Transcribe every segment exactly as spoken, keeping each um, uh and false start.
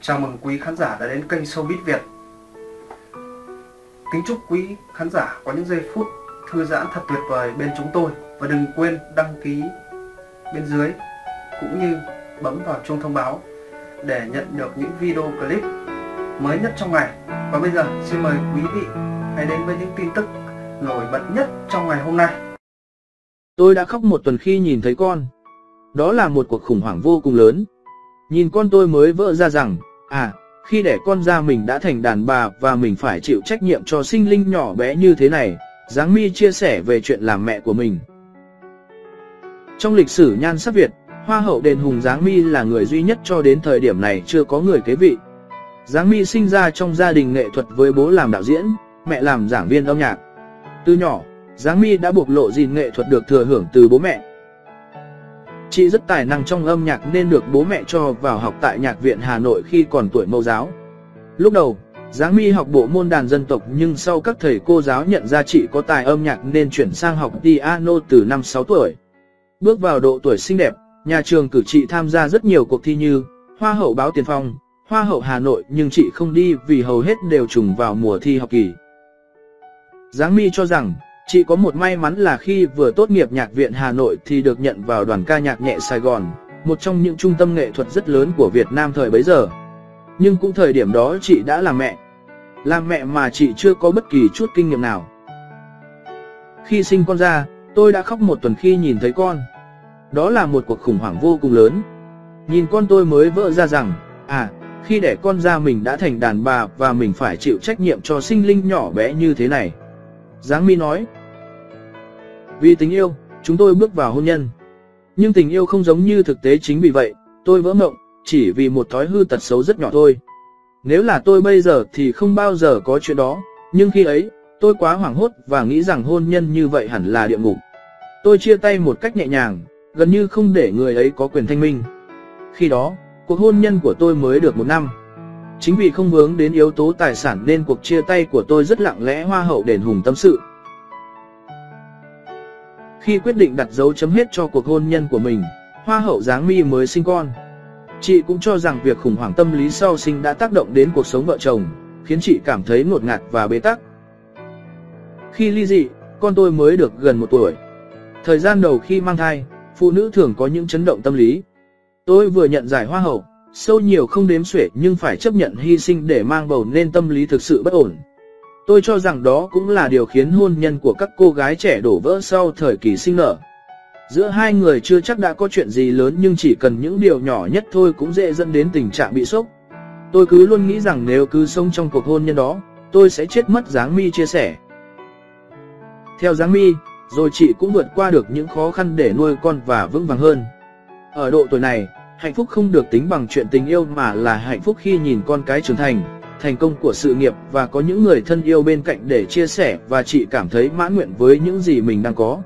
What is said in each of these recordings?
Chào mừng quý khán giả đã đến kênh Showbiz Việt. Kính chúc quý khán giả có những giây phút thư giãn thật tuyệt vời bên chúng tôi. Và đừng quên đăng ký bên dưới cũng như bấm vào chuông thông báo để nhận được những video clip mới nhất trong ngày. Và bây giờ xin mời quý vị hãy đến với những tin tức nổi bật nhất trong ngày hôm nay. Tôi đã khóc một tuần khi nhìn thấy con. Đó là một cuộc khủng hoảng vô cùng lớn. Nhìn con tôi mới vỡ ra rằng, à, khi đẻ con ra mình đã thành đàn bà và mình phải chịu trách nhiệm cho sinh linh nhỏ bé như thế này. Giáng My chia sẻ về chuyện làm mẹ của mình. Trong lịch sử nhan sắc Việt, Hoa hậu Đền Hùng Giáng My là người duy nhất cho đến thời điểm này chưa có người kế vị. Giáng My sinh ra trong gia đình nghệ thuật với bố làm đạo diễn, mẹ làm giảng viên âm nhạc. Từ nhỏ, Giáng My đã bộc lộ gìn nghệ thuật được thừa hưởng từ bố mẹ. Chị rất tài năng trong âm nhạc nên được bố mẹ cho vào học tại Nhạc viện Hà Nội khi còn tuổi mẫu giáo. Lúc đầu, Giáng My học bộ môn đàn dân tộc nhưng sau các thầy cô giáo nhận ra chị có tài âm nhạc nên chuyển sang học piano từ năm sáu tuổi. Bước vào độ tuổi xinh đẹp, nhà trường cử chị tham gia rất nhiều cuộc thi như Hoa hậu Báo Tiền Phong, Hoa hậu Hà Nội nhưng chị không đi vì hầu hết đều trùng vào mùa thi học kỳ. Giáng My cho rằng, chị có một may mắn là khi vừa tốt nghiệp Nhạc viện Hà Nội thì được nhận vào đoàn ca nhạc nhẹ Sài Gòn, một trong những trung tâm nghệ thuật rất lớn của Việt Nam thời bấy giờ. Nhưng cũng thời điểm đó chị đã làm mẹ. Làm mẹ mà chị chưa có bất kỳ chút kinh nghiệm nào. Khi sinh con ra, tôi đã khóc một tuần khi nhìn thấy con. Đó là một cuộc khủng hoảng vô cùng lớn. Nhìn con tôi mới vỡ ra rằng, à, khi đẻ con ra mình đã thành đàn bà và mình phải chịu trách nhiệm cho sinh linh nhỏ bé như thế này. Giáng My nói, vì tình yêu, chúng tôi bước vào hôn nhân. Nhưng tình yêu không giống như thực tế, chính vì vậy, tôi vỡ mộng, chỉ vì một thói hư tật xấu rất nhỏ thôi. Nếu là tôi bây giờ thì không bao giờ có chuyện đó, nhưng khi ấy, tôi quá hoảng hốt và nghĩ rằng hôn nhân như vậy hẳn là địa ngục. Tôi chia tay một cách nhẹ nhàng, gần như không để người ấy có quyền thanh minh. Khi đó, cuộc hôn nhân của tôi mới được một năm. Chính vì không vướng đến yếu tố tài sản nên cuộc chia tay của tôi rất lặng lẽ. Hoa hậu Đền Hùng tâm sự. Khi quyết định đặt dấu chấm hết cho cuộc hôn nhân của mình, Hoa hậu Giáng My mới sinh con. Chị cũng cho rằng việc khủng hoảng tâm lý sau sinh đã tác động đến cuộc sống vợ chồng, khiến chị cảm thấy ngột ngạt và bế tắc. Khi ly dị, con tôi mới được gần một tuổi. Thời gian đầu khi mang thai, phụ nữ thường có những chấn động tâm lý. Tôi vừa nhận giải Hoa hậu, sâu nhiều không đếm xuể nhưng phải chấp nhận hy sinh để mang bầu nên tâm lý thực sự bất ổn. Tôi cho rằng đó cũng là điều khiến hôn nhân của các cô gái trẻ đổ vỡ sau thời kỳ sinh nở. Giữa hai người chưa chắc đã có chuyện gì lớn nhưng chỉ cần những điều nhỏ nhất thôi cũng dễ dẫn đến tình trạng bị sốc. Tôi cứ luôn nghĩ rằng nếu cứ sống trong cuộc hôn nhân đó, tôi sẽ chết mất. Giáng My chia sẻ. Theo Giáng My, rồi chị cũng vượt qua được những khó khăn để nuôi con và vững vàng hơn. Ở độ tuổi này, hạnh phúc không được tính bằng chuyện tình yêu mà là hạnh phúc khi nhìn con cái trưởng thành, thành công của sự nghiệp và có những người thân yêu bên cạnh để chia sẻ, và chị cảm thấy mãn nguyện với những gì mình đang có.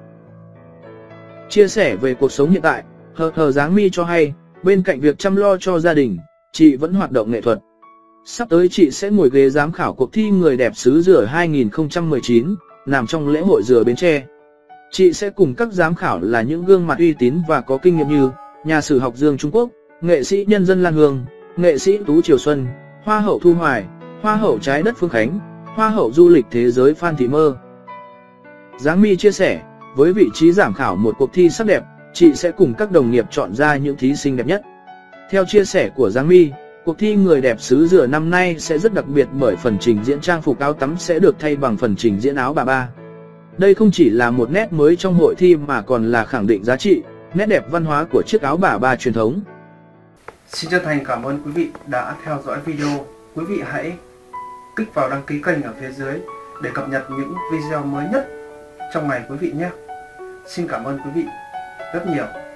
Chia sẻ về cuộc sống hiện tại, hờ hờ Giáng My cho hay, bên cạnh việc chăm lo cho gia đình, chị vẫn hoạt động nghệ thuật. Sắp tới chị sẽ ngồi ghế giám khảo cuộc thi Người đẹp xứ Dừa hai nghìn không trăm mười chín, nằm trong lễ hội Dừa Bến Tre. Chị sẽ cùng các giám khảo là những gương mặt uy tín và có kinh nghiệm như nhà sử học Dương Trung Quốc, nghệ sĩ nhân dân Lan Hương, nghệ sĩ Tú Triều Xuân, Hoa hậu Thu Hoài, Hoa hậu Trái đất Phương Khánh, Hoa hậu Du lịch Thế giới Phan Thị Mơ. Giáng My chia sẻ, với vị trí giám khảo một cuộc thi sắc đẹp, chị sẽ cùng các đồng nghiệp chọn ra những thí sinh đẹp nhất. Theo chia sẻ của Giáng My, cuộc thi Người đẹp xứ Dừa năm nay sẽ rất đặc biệt bởi phần trình diễn trang phục áo tắm sẽ được thay bằng phần trình diễn áo bà ba. Đây không chỉ là một nét mới trong hội thi mà còn là khẳng định giá trị, nét đẹp văn hóa của chiếc áo bà ba truyền thống. Xin chân thành cảm ơn quý vị đã theo dõi video. Quý vị hãy kích vào đăng ký kênh ở phía dưới để cập nhật những video mới nhất trong ngày quý vị nhé. Xin cảm ơn quý vị rất nhiều.